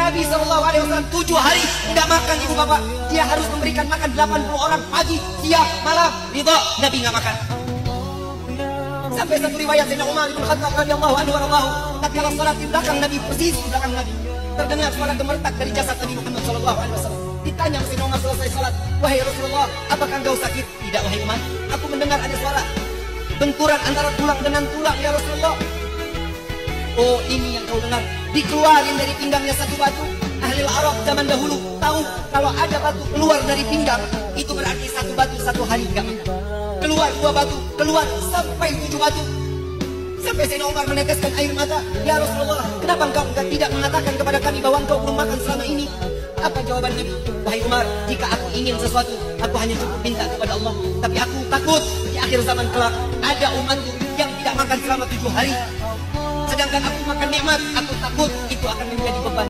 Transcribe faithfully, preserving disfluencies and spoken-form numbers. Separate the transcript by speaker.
Speaker 1: Nabi shallallahu alaihi wasallam tujuh hari tidak makan ibu bapak. Dia harus memberikan makan delapan puluh orang pagi, siang, malam. Ridho, Nabi nggak makan. Sampai satu riwayat Sayyidina Umar bin Khattab radhiyallahu anhu warḍahu, tatkala salat di belakang Nabi, persis di belakang Nabi, terdengar suara gemertak dari jasad Nabi Muhammad shallallahu alaihi wasallam. Ditanya Sayyidina Umar selesai salat, "Wahai Rasulullah, apakah engkau sakit?" "Tidak wahai Umar, aku mendengar ada suara benturan antara tulang dengan tulang ya Rasulullah." "Oh, ini yang kau dengar. Dikeluarin dari pinggangnya satu batu." Ahli Arab zaman dahulu tahu kalau ada batu keluar dari pinggang, itu berarti satu batu satu hari enggak makan. Keluar dua batu, keluar sampai tujuh batu. Sampai Sayyidina Umar meneteskan air mata. "Ya Rasulullah, kenapa engkau enggak tidak mengatakan kepada kami bahwa engkau belum makan selama ini?" Apa jawaban Nabi? "Wahai Umar, jika aku ingin sesuatu, aku hanya cukup minta kepada Allah. Tapi aku takut di akhir zaman kelak ada umatku yang tidak makan selama tujuh hari. Sedangkan aku makan nikmat, aku takut itu akan menjadi beban."